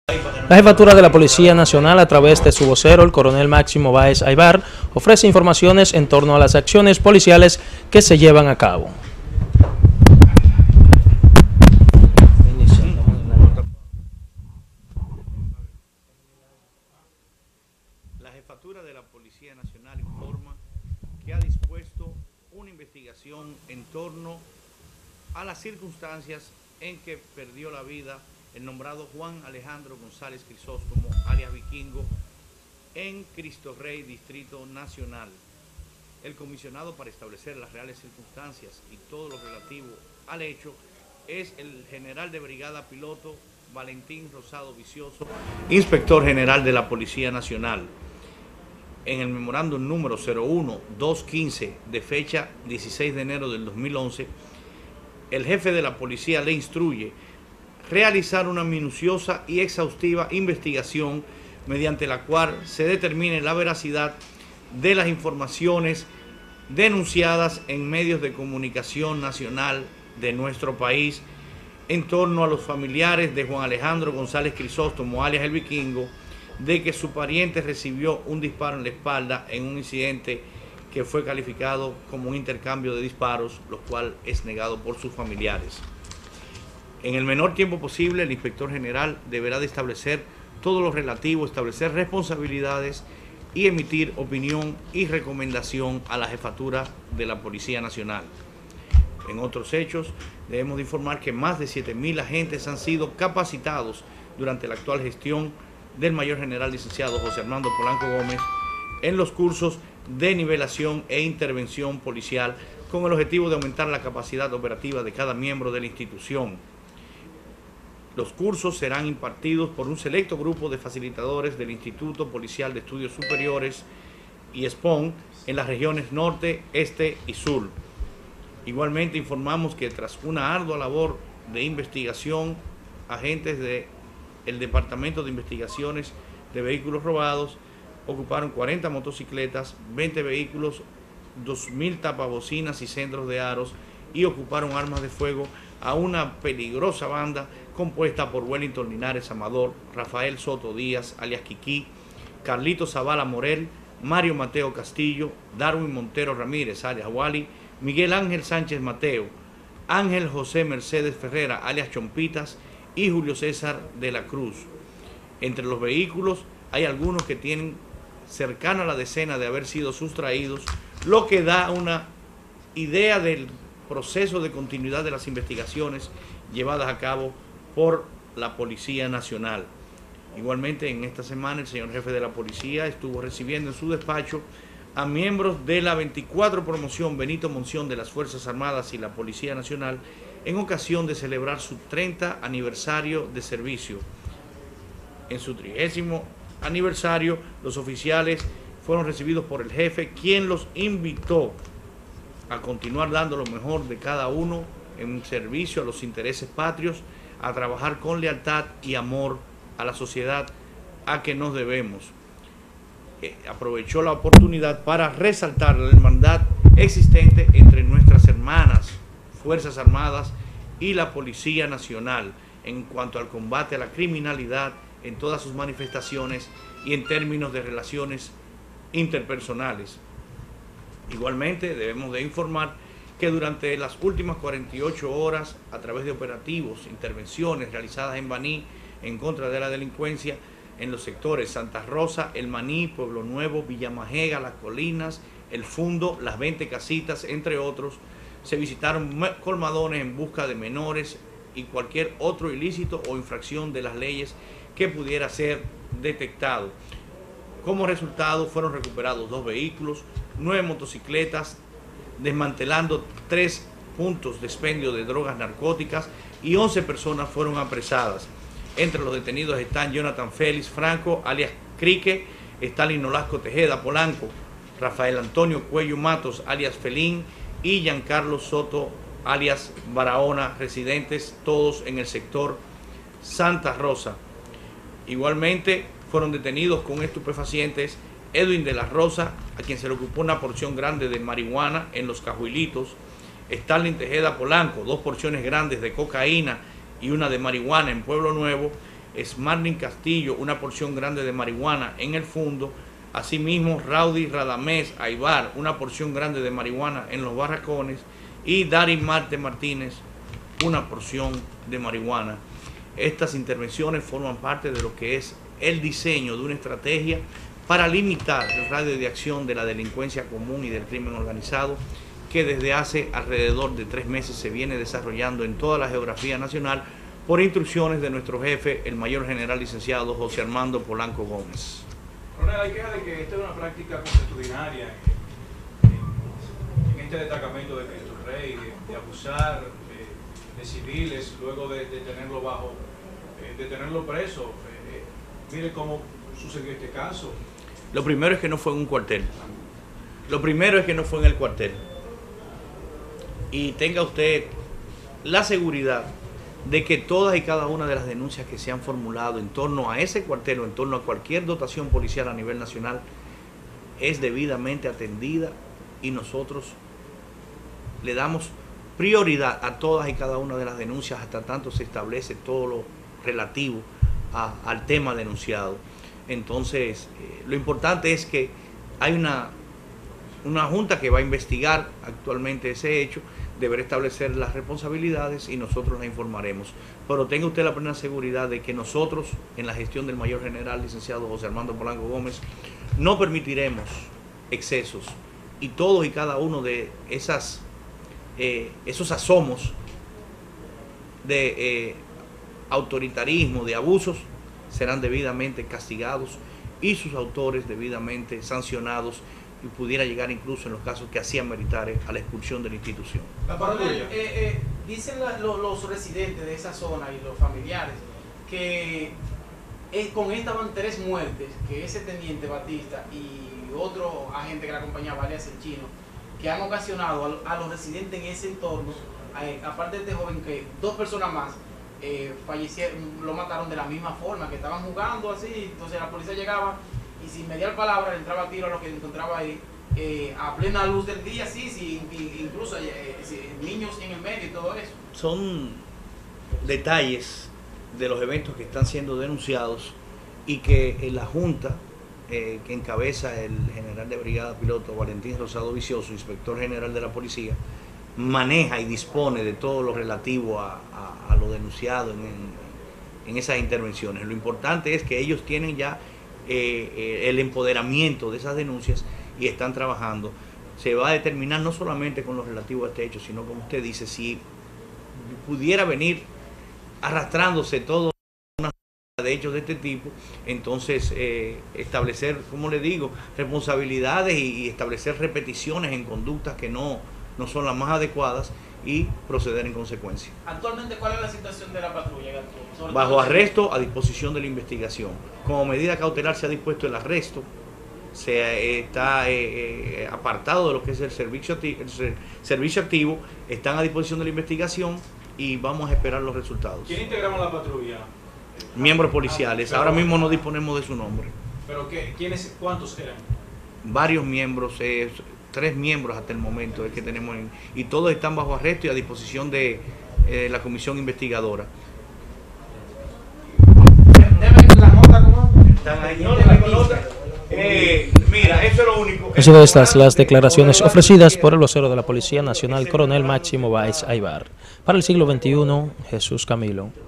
La Jefatura de la Policía Nacional, a través de su vocero, el coronel Máximo Báez Aybar, ofrece informaciones en torno a las acciones policiales que se llevan a cabo. La Jefatura de la Policía Nacional informa que ha dispuesto una investigación en torno a las circunstancias en que perdió la vida el nombrado Juan Alejandro González Crisóstomo, alias Vikingo, en Cristo Rey, Distrito Nacional. El comisionado para establecer las reales circunstancias y todo lo relativo al hecho es el general de brigada piloto Valentín Rosado Vicioso, inspector general de la Policía Nacional. En el memorándum número 01-215 de fecha 16 de enero del 2011, el jefe de la policía le instruye realizar una minuciosa y exhaustiva investigación mediante la cual se determine la veracidad de las informaciones denunciadas en medios de comunicación nacional de nuestro país en torno a los familiares de Juan Alejandro González Crisóstomo, alias el Vikingo, de que su pariente recibió un disparo en la espalda en un incidente que fue calificado como un intercambio de disparos, lo cual es negado por sus familiares. En el menor tiempo posible, el inspector general deberá de establecer todo lo relativo, establecer responsabilidades y emitir opinión y recomendación a la Jefatura de la Policía Nacional. En otros hechos, debemos de informar que más de 7.000 agentes han sido capacitados durante la actual gestión del mayor general licenciado José Armando Polanco Gómez en los cursos de nivelación e intervención policial con el objetivo de aumentar la capacidad operativa de cada miembro de la institución. Los cursos serán impartidos por un selecto grupo de facilitadores del Instituto Policial de Estudios Superiores y SPON en las regiones norte, este y sur. Igualmente informamos que tras una ardua labor de investigación, agentes del Departamento de Investigaciones de Vehículos Robados ocuparon 40 motocicletas, 20 vehículos, 2.000 tapabocinas y centros de aros y ocuparon armas de fuego a una peligrosa banda compuesta por Wellington Linares Amador, Rafael Soto Díaz, alias Kiki, Carlito Zavala Morel, Mario Mateo Castillo, Darwin Montero Ramírez, alias Wally, Miguel Ángel Sánchez Mateo, Ángel José Mercedes Ferrera, alias Chompitas, y Julio César de la Cruz. Entre los vehículos hay algunos que tienen cercana a la decena de haber sido sustraídos, lo que da una idea del proceso de continuidad de las investigaciones llevadas a cabo por la Policía Nacional. Igualmente, en esta semana el señor jefe de la policía estuvo recibiendo en su despacho a miembros de la 24 promoción Benito Monción de las Fuerzas Armadas y la Policía Nacional en ocasión de celebrar su 30 aniversario de servicio. En su 30º aniversario, los oficiales fueron recibidos por el jefe, quien los invitó a continuar dando lo mejor de cada uno en servicio a los intereses patrios, a trabajar con lealtad y amor a la sociedad a que nos debemos. Aprovechó la oportunidad para resaltar la hermandad existente entre nuestras hermanas Fuerzas Armadas y la Policía Nacional en cuanto al combate a la criminalidad en todas sus manifestaciones y en términos de relaciones interpersonales. Igualmente debemos de informar que durante las últimas 48 horas, a través de operativos, intervenciones realizadas en Baní en contra de la delincuencia en los sectores Santa Rosa, El Maní, Pueblo Nuevo, Villamajega, Las Colinas, El Fundo, Las 20 Casitas, entre otros, se visitaron colmadones en busca de menores y cualquier otro ilícito o infracción de las leyes que pudiera ser detectado. Como resultado fueron recuperados 2 vehículos, 9 motocicletas, desmantelando 3 puntos de expendio de drogas narcóticas y 11 personas fueron apresadas. Entre los detenidos están Jonathan Félix Franco, alias Crique, Stalin Nolasco Tejeda Polanco, Rafael Antonio Cuello Matos, alias Felín, y Giancarlo Soto, alias Barahona, residentes todos en el sector Santa Rosa. Igualmente fueron detenidos con estupefacientes Edwin de la Rosa, a quien se le ocupó una porción grande de marihuana en Los Cajuilitos, Stalin Tejeda Polanco, 2 porciones grandes de cocaína y una de marihuana en Pueblo Nuevo, Smarling Castillo, una porción grande de marihuana en el fondo. Asimismo, Raudy Radamés Aybar, una porción grande de marihuana en los barracones. Y Dari Marte Martínez, una porción de marihuana. Estas intervenciones forman parte de lo que es el diseño de una estrategia para limitar el radio de acción de la delincuencia común y del crimen organizado, que desde hace alrededor de 3 meses se viene desarrollando en toda la geografía nacional por instrucciones de nuestro jefe, el mayor general licenciado José Armando Polanco Gómez. Coronel, hay queja de que esta es una práctica consuetudinaria en este destacamento de Cristo Rey, de abusar de civiles luego de tenerlo preso. Mire cómo sucedió este caso. Lo primero es que no fue en un cuartel. Lo primero es que no fue en el cuartel. Y tenga usted la seguridad de que todas y cada una de las denuncias que se han formulado en torno a ese cuartel o en torno a cualquier dotación policial a nivel nacional es debidamente atendida, y nosotros le damos prioridad a todas y cada una de las denuncias hasta tanto se establece todo lo relativo al tema denunciado. Entonces, lo importante es que hay una junta que va a investigar actualmente ese hecho, deberá establecer las responsabilidades y nosotros la informaremos. Pero tenga usted la plena seguridad de que nosotros, en la gestión del mayor general licenciado José Armando Polanco Gómez, no permitiremos excesos, y todos y cada uno de esos asomos de autoritarismo, de abusos, serán debidamente castigados y sus autores debidamente sancionados, y pudiera llegar incluso en los casos que hacían meritar a la expulsión de la institución. Dicen los residentes de esa zona y los familiares que con esta van 3 muertes, que ese teniente Batista y otro agente que la acompañaba, alias el Chino, que han ocasionado a los residentes en ese entorno, aparte de este joven, que 2 personas más fallecieron, lo mataron de la misma forma, que estaban jugando así. Entonces la policía llegaba y sin mediar palabra le entraba a tiro a lo que encontraba ahí, a plena luz del día, sí, incluso niños en el medio y todo eso. Son detalles de los eventos que están siendo denunciados y que la Junta que encabeza el general de brigada piloto Valentín Rosado Vicioso, inspector general de la policía, maneja y dispone de todo lo relativo a lo denunciado en esas intervenciones. Lo importante es que ellos tienen ya el empoderamiento de esas denuncias y están trabajando. Se va a determinar no solamente con lo relativo a este hecho, sino, como usted dice, si pudiera venir arrastrándose todo una de hechos de este tipo, entonces establecer, como le digo, responsabilidades y establecer repeticiones en conductas que no son las más adecuadas y proceder en consecuencia. Actualmente, ¿cuál es la situación de la patrulla? Bajo arresto a disposición de la investigación. Como medida cautelar se ha dispuesto el arresto, se está apartado de lo que es el servicio activo, están a disposición de la investigación y vamos a esperar los resultados. ¿Quién integramos la patrulla? Miembros policiales, ahora mismo no disponemos de su nombre. ¿Pero cuántos eran? Varios miembros, 3 miembros hasta el momento es que tenemos, y todos están bajo arresto y a disposición de la comisión investigadora. Están ahí. Mira, eso es lo único. Han sido estas las declaraciones ofrecidas por el vocero de la Policía Nacional, Coronel Máximo Báez Aybar. Para el Siglo XXI, Jesús Camilo.